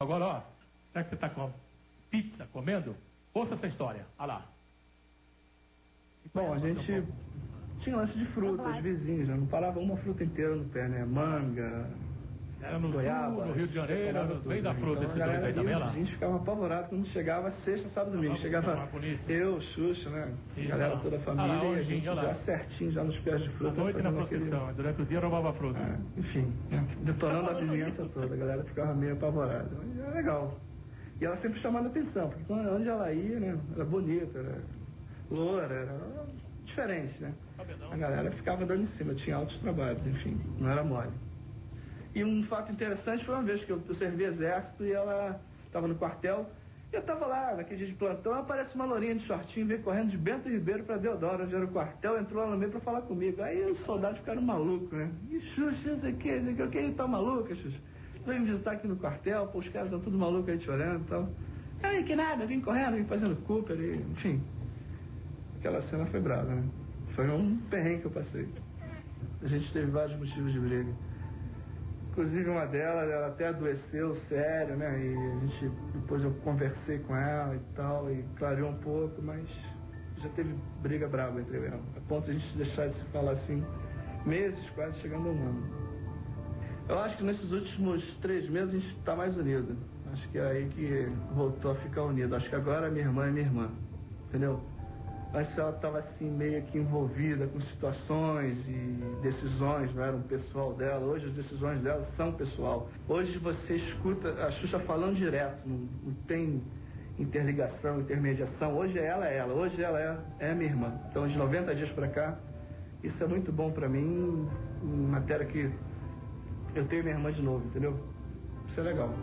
Agora, ó, já que você está com pizza comendo, ouça essa história. Olha lá. Bom, a gente tinha lanche de frutas, vizinhos, né? Não parava uma fruta inteira no pé, né? Manga, era no goiaba, sul, no Rio de Janeiro, nos meios da fruta, então, esse dois aí também, lá. A gente ficava apavorado quando chegava sexta, sábado e domingo. Chegava eu, Xuxa, né? A galera toda a família, e a gente já certinho, já nos pés de fruta. À noite na procissão, durante o dia roubava fruta. Enfim, detonando a vizinhança toda, a galera ficava meio apavorada. Mas era legal. E ela sempre chamando atenção, porque onde ela ia, né? Era bonita, era loura, era diferente, né? A galera ficava dando em cima, tinha altos trabalhos, enfim, não era mole. E um fato interessante foi uma vez que eu servi exército e ela estava no quartel, e eu estava lá, naquele dia de plantão, aparece uma lourinha de shortinho, veio correndo de Bento Ribeiro para Deodoro, onde era o quartel, entrou lá no meio para falar comigo. Aí os soldados ficaram malucos, né? E Xuxa, não sei o que, ele tá maluca, Xuxa? Veio me visitar aqui no quartel, pô, os caras estão tudo malucos aí te olhando e tal. Aí que nada, vim correndo, vim fazendo Cooper, e, enfim. Aquela cena foi brava, né? Foi um perrengue que eu passei. A gente teve vários motivos de briga. Inclusive uma delas, ela até adoeceu, sério, né? E a gente, depois eu conversei com ela e tal, e clareou um pouco, mas já teve briga brava entre eu e ela. A ponto de a gente deixar de se falar assim, meses, quase chegando ao ano. Eu acho que nesses últimos 3 meses a gente está mais unido. Acho que é aí que voltou a ficar unido. Acho que agora minha irmã é minha irmã, entendeu? Antes ela estava assim meio que envolvida com situações e decisões, não era um pessoal dela. Hoje as decisões dela são pessoal. Hoje você escuta a Xuxa falando direto, não tem interligação, intermediação. Hoje ela é ela, hoje ela é minha irmã. Então de 90 dias para cá, isso é muito bom para mim, em matéria que eu tenho minha irmã de novo, entendeu? Isso é legal.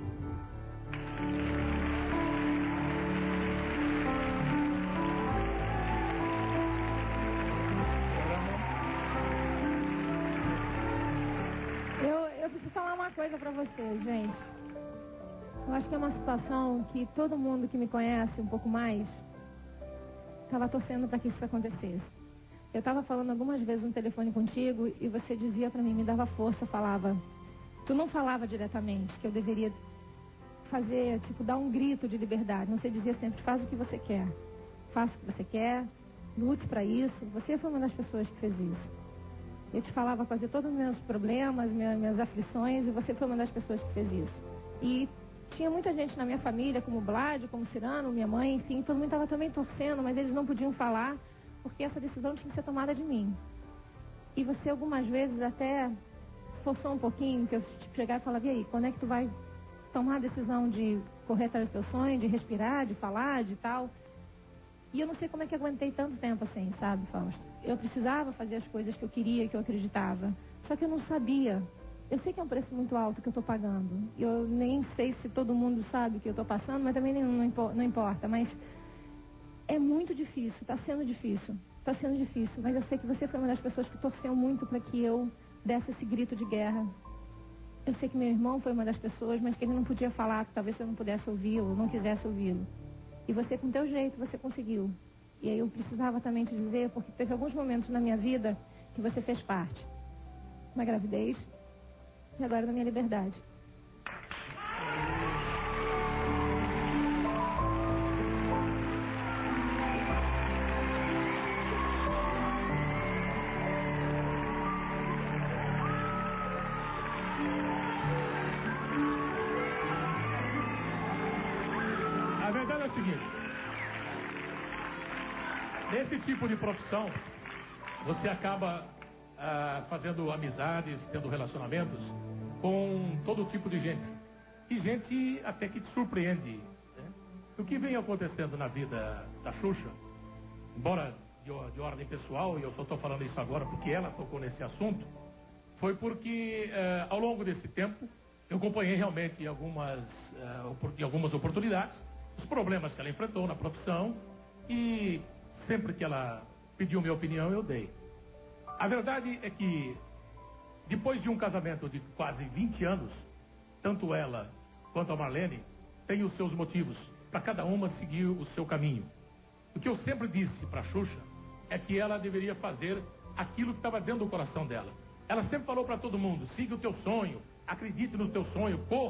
Eu preciso falar uma coisa pra vocês, gente. Eu acho que é uma situação que todo mundo que me conhece um pouco mais estava torcendo para que isso acontecesse. Eu estava falando algumas vezes no telefone contigo e você dizia para mim, me dava força, falava... Tu não falava diretamente que eu deveria fazer, tipo, dar um grito de liberdade. Você dizia sempre, faz o que você quer. Faça o que você quer, lute para isso. Você foi uma das pessoas que fez isso. Eu te falava fazer todos os meus problemas, minhas aflições, e você foi uma das pessoas que fez isso. E tinha muita gente na minha família, como Blade, como Cirano, minha mãe, enfim, todo mundo estava também torcendo, mas eles não podiam falar, porque essa decisão tinha que ser tomada de mim. E você algumas vezes até forçou um pouquinho, que eu chegava e falava, e aí, quando é que tu vai tomar a decisão de correr atrás do teu sonho, de respirar, de falar, de tal? E eu não sei como é que aguentei tanto tempo assim, sabe, Fausto? Eu precisava fazer as coisas que eu queria, que eu acreditava, só que eu não sabia. Eu sei que é um preço muito alto que eu estou pagando. Eu nem sei se todo mundo sabe o que eu estou passando, mas também não importa. Mas é muito difícil, está sendo difícil. Está sendo difícil, mas eu sei que você foi uma das pessoas que torceu muito para que eu desse esse grito de guerra. Eu sei que meu irmão foi uma das pessoas, mas que ele não podia falar, que talvez eu não pudesse ouvi-lo, não quisesse ouvi-lo. E você, com teu jeito, você conseguiu. E aí eu precisava também te dizer, porque teve alguns momentos na minha vida que você fez parte. Na gravidez e agora na minha liberdade. A verdade é o seguinte, nesse tipo de profissão, você acaba fazendo amizades, tendo relacionamentos com todo tipo de gente. E gente até que te surpreende, né? O que vem acontecendo na vida da Xuxa, embora de ordem pessoal, e eu só estou falando isso agora porque ela tocou nesse assunto, foi porque ao longo desse tempo eu acompanhei realmente em algumas oportunidades os problemas que ela enfrentou na profissão e sempre que ela pediu minha opinião eu dei. A verdade é que depois de um casamento de quase 20 anos, tanto ela quanto a Marlene têm os seus motivos para cada uma seguir o seu caminho. O que eu sempre disse para a Xuxa é que ela deveria fazer aquilo que estava dentro do coração dela. Ela sempre falou para todo mundo, siga o teu sonho, acredite no teu sonho, corra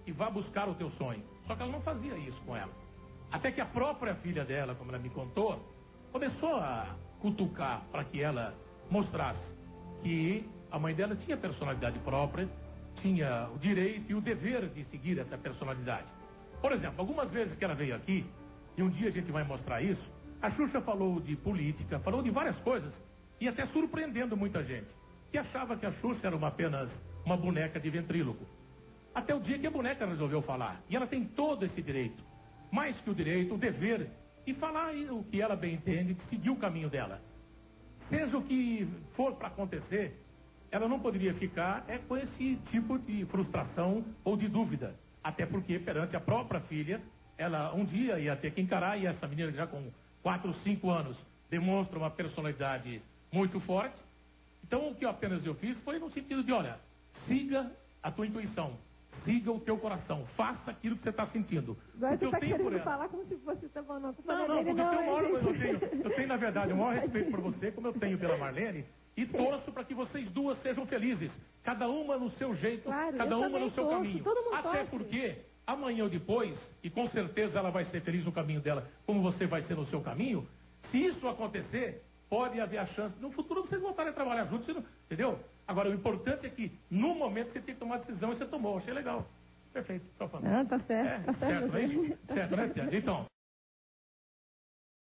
e vá buscar o teu sonho. Só que ela não fazia isso com ela. Até que a própria filha dela, como ela me contou, começou a cutucar para que ela mostrasse que a mãe dela tinha personalidade própria, tinha o direito e o dever de seguir essa personalidade. Por exemplo, algumas vezes que ela veio aqui, e um dia a gente vai mostrar isso, a Xuxa falou de política, falou de várias coisas, e até surpreendendo muita gente, que achava que a Xuxa era apenas uma boneca de ventríloco. Até o dia que a boneca resolveu falar. E ela tem todo esse direito, mais que o direito, o dever, de falar o que ela bem entende, de seguir o caminho dela. Seja o que for para acontecer, ela não poderia ficar com esse tipo de frustração ou de dúvida. Até porque, perante a própria filha, ela um dia ia ter que encarar, e essa menina já com 4 ou 5 anos demonstra uma personalidade muito forte. Então, o que apenas eu fiz foi no sentido de, olha, siga a tua intuição, siga o teu coração, faça aquilo que você está sentindo. Agora você está querendo falar como se fosse tomando conta Não, porque eu tenho, na verdade, o maior respeito por você, como eu tenho pela Marlene, e torço para que vocês duas sejam felizes, cada uma no seu jeito, claro, cada uma no seu caminho. Até porque amanhã ou depois, e com certeza ela vai ser feliz no caminho dela, como você vai ser no seu caminho, se isso acontecer, pode haver a chance, no futuro vocês voltarem a trabalhar juntos, entendeu? Agora, o importante é que, no momento, você tem que tomar a decisão, e você tomou. Achei legal. Perfeito. Não, tá certo. Certo, não é isso? Certo, né, Tia? Então...